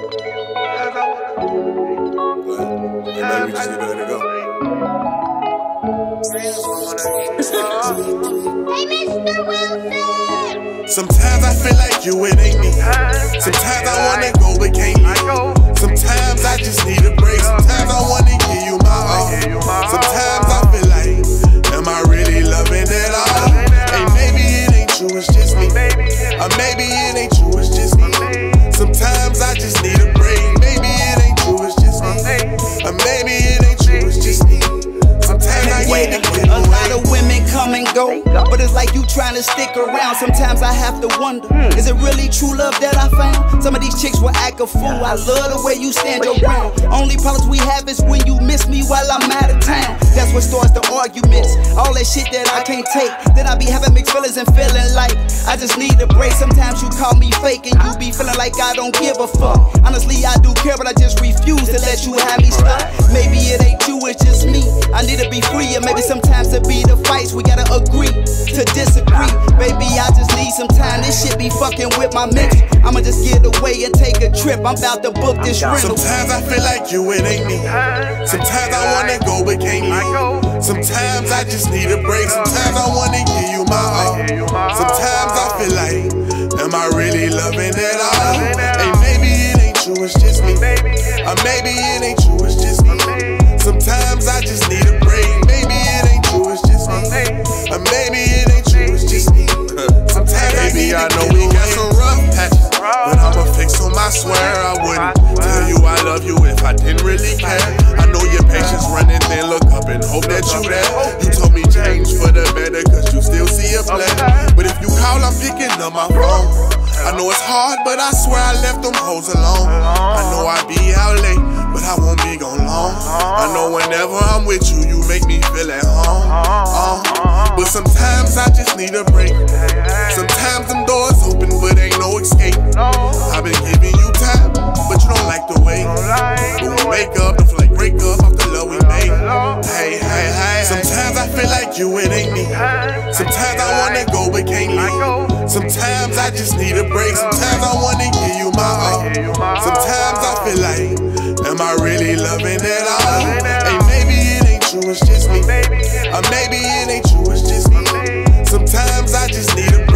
Maybe we just need to let it go. Hey, Mr. Wilson! Sometimes I feel like you, it ain't me. Sometimes I wanna go, but can't leave. Sometimes I just need a break. Sometimes I wanna give you my all. Sometimes I feel like, am I really loving it all? And maybe it ain't true, it's just me. Or maybe it ain't true, it's just me. Sometimes I just need a break. Maybe it ain't true, it's just me. Or maybe it ain't true, it's just me. Sometimes I need to get a lot of women come and go, but it's like you trying to stick around. Sometimes I have to wonder, is it really true love that I found? Some of these chicks will act a fool. I love the way you stand your ground. Only problems we have is when you miss me while I'm out of town. That's what starts the arguments, all that shit that I can't take. Then I be having mixed feelings and feeling like I just need a break. Sometimes you call me fake and you be feeling like I don't give a fuck. Honestly, I do care, but I just refuse to let you have me stuck. Maybe it ain't you, it's just me. I need to be free, and maybe sometimes it be the fights. We gotta agree to disagree. Baby, I just need some time. This shit be fucking with my mix. I'ma just get away and take a trip. I'm about to book this rental. Sometimes I feel like you, it ain't me. Sometimes I wanna go, but can't leave. Sometimes I just need a break. Sometimes I wanna give you my all. Sometimes I feel like, am I really loving it all? And maybe it ain't true, it's just me. Or maybe it ain't true, it's just me. Sometimes I just need a break. Maybe it ain't true, it's just me. Or maybe it ain't true, it's just me. Sometimes baby, I know we got some rough patches, but I'ma fix them, I swear I wouldn't tell you I love you if I didn't really care. I know your patience running thin, look up and hope that you there. You told me change for the better, cause you still see a plan. But if you call, I'm picking up my phone. I know it's hard, but I swear I left them hoes alone. I know I be out late, but I won't be gone long. I know whenever I'm with you, you make me feel at home. But sometimes I just need a break. Sometimes them doors open, but ain't no escape. I've been giving you time, but you don't like the way. But we make up, don't feel like break up off the love we made. Hey, hey, hey. Sometimes I feel like you, it ain't me. Sometimes I wanna go, but can't leave. Sometimes I just need a break. Sometimes I wanna give you my all. Sometimes I feel like, am I really loving it all? And maybe it ain't true, it's just me. Or maybe it ain't true, it's just me. Sometimes I just need a break.